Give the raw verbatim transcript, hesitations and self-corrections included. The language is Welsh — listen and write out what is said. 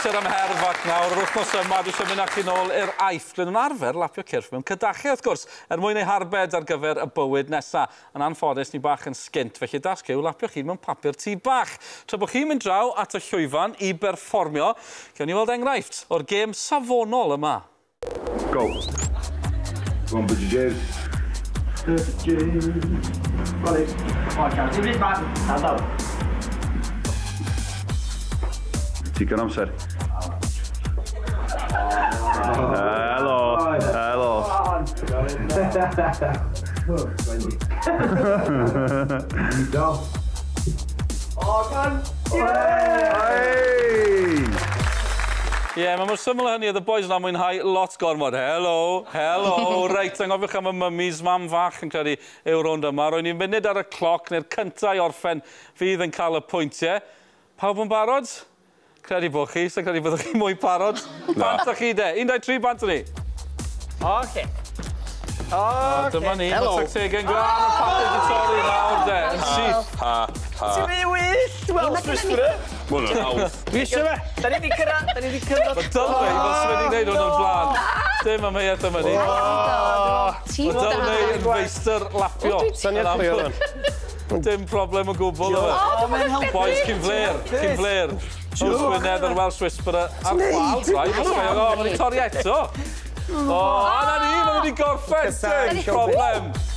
amser am herf ac nawr. Yr wythnos yma, dwi eisiau mynd â chi nôl i'r aifft. Glyn yn arfer lapio cyrff mewn cydachu, wrth gwrs, er mwyn ei harbed ar gyfer y bywyd nesaf. Yn anffodus, ni bach yn sgint, felly dasg yw lapio chi mewn papur tŷ bach. Tra bod chi'n mynd draw at y llwyfan i berfformio, gewn ni weld enghraifft o'r gêm safonol yma. Go. Go on, Bridget James. James. Got it. Come on, James. Give it back. Stand up. Ti'n gan amser. Hello. Hello. Go. Oh, can. Hey! Ie, yeah, mae mor syml hynny, oedd y boys yna mwynhau lot gormod. Helo, helo, reit, angofiwch am y mummies, mam fach yn credu yw Rondo yma. Ro'n ni'n munud ar y cloc, neu'r cyntaf i orffen fydd yn cael y pwyntiau. Pawb yn barod? Credu bod chi, sy'n credu byddwch chi mwy parod. Bant â chi de, un, dau, tri, bant â ni. Oce. Oce. Dyma ni, mae tactegau'n glan y papur di torri nawr de, yn syth. Ha, ha. Ti'n mynd i wyll, Welsh Whisperer? Mwyn o'n hawdd. Dwi eisiau fe. Da ni di cyrraedd, da ni di cyrraedd. Mae Dylmei, fel sy'n wedi gwneud hwn o'r blaen. Dim am eiad yma ni. Mae Dylmei yn feistr lapio. Syniad pwy oedd hwn? Dim problem o gwbl yma. Boys, cyn fler, cyn fler. Wrth Gwynedd yr Welsh Whisperer ar chwal, rai. Mae'n torri eto. O, a na ni, mae'n wedi gorffen. Dim problem.